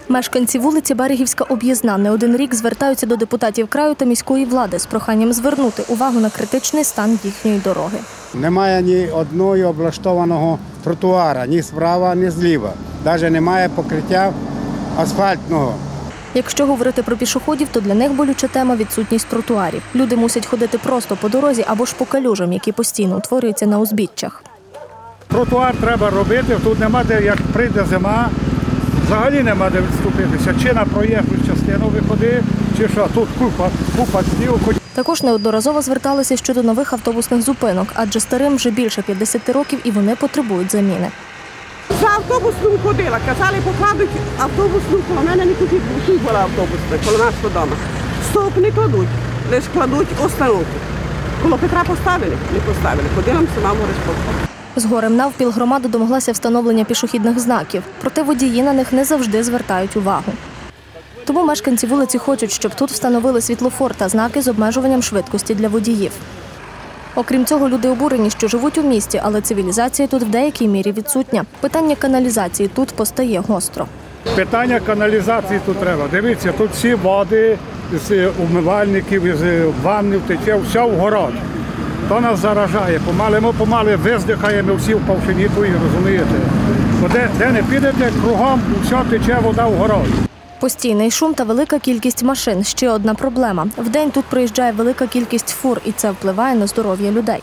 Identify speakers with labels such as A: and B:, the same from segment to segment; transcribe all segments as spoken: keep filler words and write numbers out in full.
A: Мешканці вулиці Берегівська об'їзна не один рік звертаються до депутатів краю та міської влади з проханням звернути увагу на критичний стан їхньої дороги.
B: Немає ні одного облаштованого тротуара, ні справа, ні зліва. Навіть немає покриття асфальтного.
A: Якщо говорити про пішоходів, то для них болюча тема – відсутність тротуарів. Люди мусять ходити просто по дорозі або ж по калюжам, які постійно утворюються на узбіччях.
C: Тротуар треба робити, тут нема де, як прийде зима, взагалі нема де відступитися. Чи на проїжджу частину виходи, чи що, тут купа, купа снігу.
A: Також неодноразово зверталися щодо нових автобусних зупинок, адже старим вже більше п'ятдесяти років і вони потребують заміни.
D: За автобусним ходила, казали, покладуть автобусну, коло мене не тут була автобусна, коло нас додому. Стоп не кладуть, лише кладуть остановку. Коло Петра поставили, не поставили, ходила сама Морська.
A: З горем навпіл громада домоглася встановлення пішохідних знаків, проте водії на них не завжди звертають увагу. Тому мешканці вулиці хочуть, щоб тут встановили світлофор та знаки з обмежуванням швидкості для водіїв. Окрім цього, люди обурені, що живуть у місті, але цивілізація тут в деякій мірі відсутня. Питання каналізації тут постає гостро.
C: Питання каналізації тут треба. Дивіться, тут всі води з умивальників, з ваннів тече, все в город. То нас заражає. Помали ми помали виздихаємо всі в павшиніту, розумієте. Де, де не підете, кругом все тече вода в город.
A: Постійний шум та велика кількість машин – ще одна проблема. Вдень тут проїжджає велика кількість фур, і це впливає на здоров'я людей.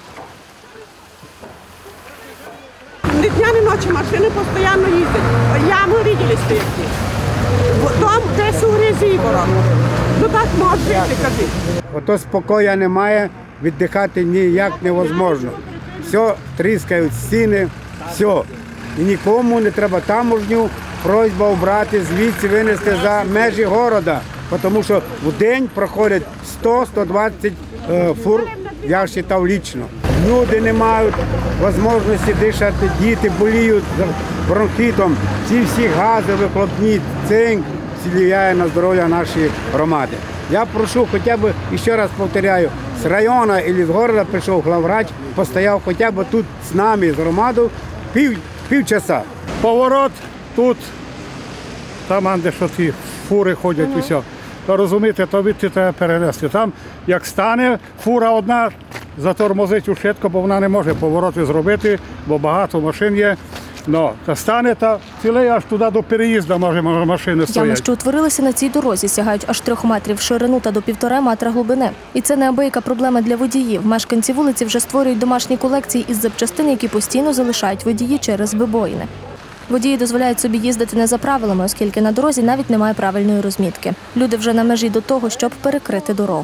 D: Ні дня, ні ночі машини постійно їздять. Ями бачили стоять. Там десь у резиворах. Ну так може жити, кажіть.
B: Ото спокою немає, віддихати ніяк невозможно. Все, тріскають стіни, все. І нікому не треба таможню. Просьба обрати звідси, винести за межі міста, тому що в день проходять сто - сто двадцять фур, я вважав лічно. Люди не мають можливості дихати, діти боліють бронхітом, ці всі гази, вихлопні, цинк впливає на здоров'я нашої громади. Я прошу хоча б, і ще раз повторяю, з району або з міста прийшов главврач, постояв хоча б тут з нами, з громадою, пів, півчаса.
C: Поворот тут, там, де що ті фури ходять, uh-huh. усе. То розумієте, то відти треба перенести. Там, як стане фура одна, затормозить у швидко, бо вона не може повороти зробити, бо багато машин є. Но та стане, та цілий аж туди до переїзду може машини стоять.
A: Ями, що утворилися на цій дорозі, сягають аж трьох метрів в ширину та до півтора метра глибини. І це неабияка проблема для водіїв. Мешканці вулиці вже створюють домашні колекції із запчастин, які постійно залишають водії через вибоїни. Водії дозволяють собі їздити не за правилами, оскільки на дорозі навіть немає правильної розмітки. Люди вже на межі до того, щоб перекрити дорогу.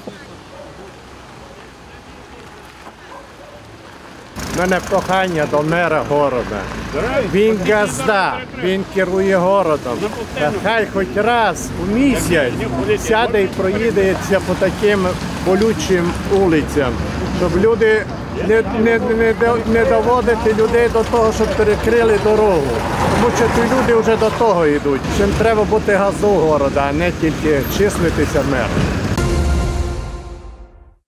E: У мене прохання до мера міста. Він газда, він керує містом. Хай хоч раз у місяць сяде і проїдеться по таким болючим вулицям, щоб люди не, не, не, не доводити людей до того, щоб перекрили дорогу. Тому що ті люди вже до того йдуть. Чим треба бути газу міста, а не тільки числитися мер.